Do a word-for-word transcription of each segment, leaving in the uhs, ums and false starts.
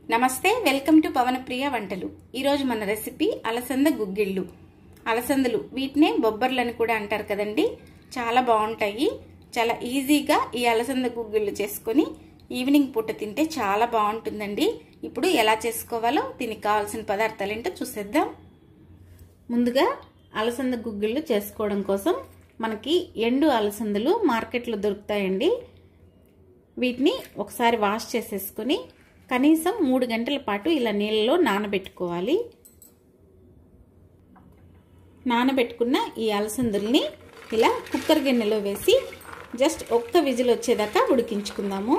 నమస్తే, welcome to పవనప్రియ వంటలు. ఈ రోజు మన రెసిపీ అలసంద గుగ్గిళ్ళు. అలసందలు వీటినే బొబ్బర్లని కూడా అంటారు కదండి. చాలా బాగుంటాయి. చాలా ఈజీగా ఈ అలసంద గుగ్గిళ్ళు చేసుకొని ఈవినింగ్ పూట తింటే చాలా బాగుంటుందండి. ఇప్పుడు ఎలా చేసుకోవాలో దీనికి కావాల్సిన పదార్థాలు ఏంటో చూసేద్దాం. ముందుగా అలసంద గుగ్గిళ్ళు చేసుకోవడం కోసం మనకి ఎండు అలసందలు మార్కెట్లో దొరుకుతాయండి. వీటిని ఒకసారి వాష్ చేసేసుకొని కనీసం మూడు గంటల పాటు ఇలా నీళ్ళలో నానబెట్టుకోవాలి. నానబెట్టుకున్న ఈ అలసందల్ని ఇలా కుక్కర్ గిన్నెలో వేసి జస్ట్ ఒక్క విజిల్ వచ్చేదాకా ఉడికించుకుందాము.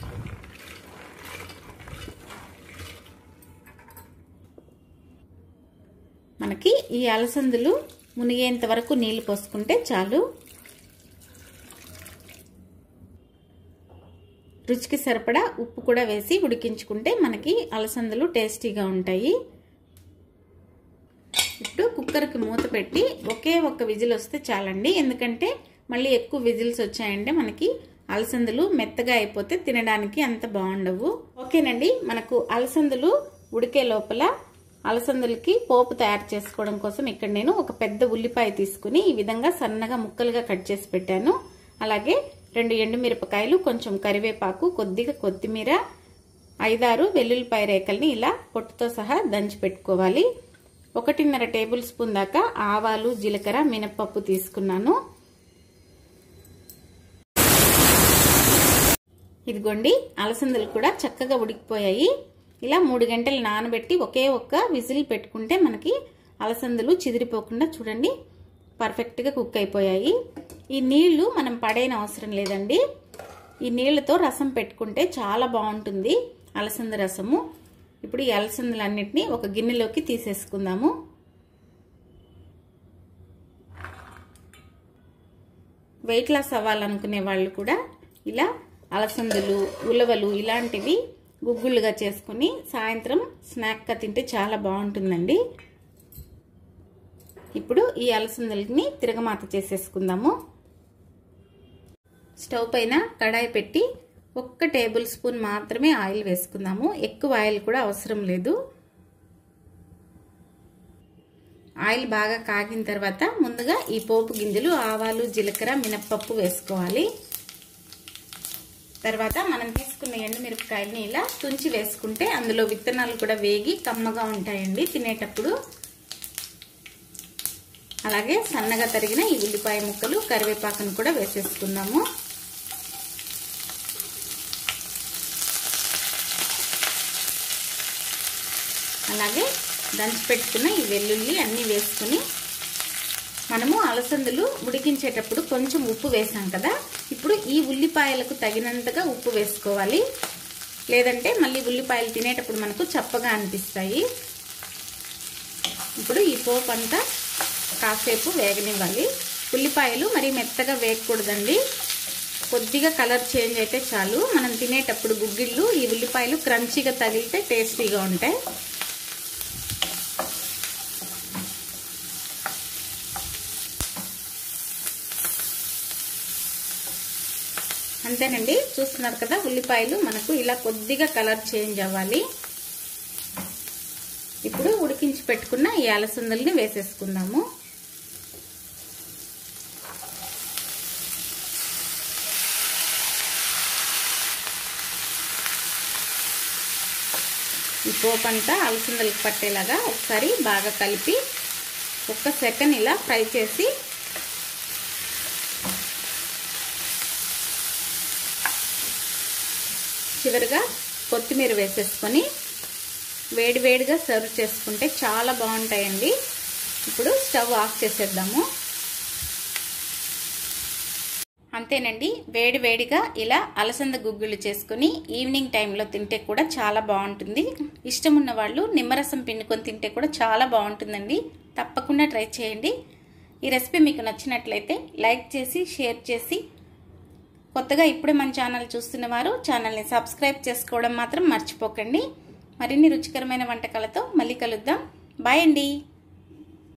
మనకి ఈ అలసందలు మునిగేంత వరకు నీళ్లు పోసుకుంటే చాలు. రుచికి సరిపడా ఉప్పు కూడా వేసి ఉడికించుకుంటే మనకి అలసందలు టేస్టీగా ఉంటాయి. ఇప్పుడు కుక్కర్కి మూత పెట్టి ఒకే ఒక్క విజిల్ వస్తే చాలండి. ఎందుకంటే మళ్ళీ ఎక్కువ విజిల్స్ వచ్చాయంటే మనకి అలసందలు మెత్తగా అయిపోతే తినడానికి అంత బాగుండవు. ఓకేనండి, మనకు అలసందలు ఉడికే లోపల అలసందలకి పోపు తయారు చేసుకోవడం కోసం ఇక్కడ నేను ఒక పెద్ద ఉల్లిపాయ తీసుకుని ఈ విధంగా సన్నగా ముక్కలుగా కట్ చేసి పెట్టాను. అలాగే రెండు ఎండుమిరపకాయలు, కొంచెం కరివేపాకు, కొద్దిగా కొత్తిమీర, ఐదారు వెల్లుల్లిపాయ రేకల్ని ఇలా పొట్టుతో సహా దంచి పెట్టుకోవాలి. ఒకటిన్నర టేబుల్ స్పూన్ దాకా ఆవాలు, జీలకర్ర, మినపప్పు తీసుకున్నాను. ఇదిగోండి, అలసందలు కూడా చక్కగా ఉడికిపోయాయి. ఇలా మూడు గంటలు నానబెట్టి ఒకే ఒక్క విజిల్ పెట్టుకుంటే మనకి అలసందలు చిదిరిపోకుండా చూడండి పర్ఫెక్ట్గా కుక్ అయిపోయాయి. ఈ నీళ్లు మనం పడేన అవసరం లేదండి. ఈ నీళ్లతో రసం పెట్టుకుంటే చాలా బాగుంటుంది అలసంద రసము. ఇప్పుడు ఈ అలసందలన్నిటినీ ఒక గిన్నెలోకి తీసేసుకుందాము. వెయిట్ లాస్ అవ్వాలనుకునే వాళ్ళు కూడా ఇలా అలసందలు, ఉలవలు ఇలాంటివి గుగ్గుళ్ళుగా చేసుకుని సాయంత్రం స్నాక్గా తింటే చాలా బాగుంటుందండి. ఇప్పుడు ఈ అలసందల్ని తిరగమాత చేసేసుకుందాము. స్టవ్ పైన కడాయి పెట్టి ఒక్క టేబుల్ స్పూన్ మాత్రమే ఆయిల్ వేసుకుందాము. ఎక్కువ ఆయిల్ కూడా అవసరం లేదు. ఆయిల్ బాగా కాగిన తర్వాత ముందుగా ఈ పోపు గింజలు, ఆవాలు, జీలకర్ర, మినప్పప్పు వేసుకోవాలి. తర్వాత మనం తీసుకున్న ఎండుమిరపకాయలని ఇలా తుంచి వేసుకుంటే అందులో విత్తనాలు కూడా వేగి కమ్మగా ఉంటాయండి తినేటప్పుడు. అలాగే సన్నగా తరిగిన ఈ ఉల్లిపాయ ముక్కలు, కరివేపాకును కూడా వేసేసుకుందాము. అలాగే దంచి పెట్టుకున్న ఈ వెల్లుల్లి అన్నీ వేసుకుని మనము అలసందలు ఉడికించేటప్పుడు కొంచెం ఉప్పు వేసాం కదా, ఇప్పుడు ఈ ఉల్లిపాయలకు తగినంతగా ఉప్పు వేసుకోవాలి. లేదంటే మళ్ళీ ఉల్లిపాయలు తినేటప్పుడు మనకు చప్పగా అనిపిస్తాయి. ఇప్పుడు ఈ పోపు అంతా కాసేపు వేగనివ్వాలి. ఉల్లిపాయలు మరి మెత్తగా వేగకూడదండి. కొద్దిగా కలర్ చేంజ్ అయితే చాలు. మనం తినేటప్పుడు గుగ్గిళ్ళు ఈ ఉల్లిపాయలు క్రంచీగా తగిలితే టేస్టీగా ఉంటాయి. అంతేనండి, చూస్తున్నారు కదా ఉల్లిపాయలు మనకు ఇలా కొద్దిగా కలర్ చేంజ్ అవ్వాలి. ఇప్పుడు ఉడికించి పెట్టుకున్న ఈ అలసందల్ని వేసేసుకుందాము. ఈ పోపు అంతా అలసందలకు పట్టేలాగా ఒకసారి బాగా కలిపి ఒక్క సెకండ్ ఇలా ఫ్రై చేసి చివరిగా కొత్తిమీర వేసేసుకొని వేడి వేడిగా సర్వ్ చేసుకుంటే చాలా బాగుంటాయండి. ఇప్పుడు స్టవ్ ఆఫ్ చేసేద్దాము. అంతేనండి, వేడి వేడిగా ఇలా అలసంద గుగ్గిళ్ళు చేసుకుని ఈవినింగ్ టైంలో తింటే కూడా చాలా బాగుంటుంది. ఇష్టం ఉన్న వాళ్ళు నిమ్మరసం పిండుకొని తింటే కూడా చాలా బాగుంటుందండి. తప్పకుండా ట్రై చేయండి. ఈ రెసిపీ మీకు నచ్చినట్లయితే లైక్ చేసి షేర్ చేసి, కొత్తగా ఇప్పుడే మన ఛానల్ చూస్తున్న వారు ఛానల్ని సబ్స్క్రైబ్ చేసుకోవడం మాత్రం మర్చిపోకండి. మరిన్ని రుచికరమైన వంటకాలతో మళ్ళీ కలుద్దాం. బాయ్ అండి.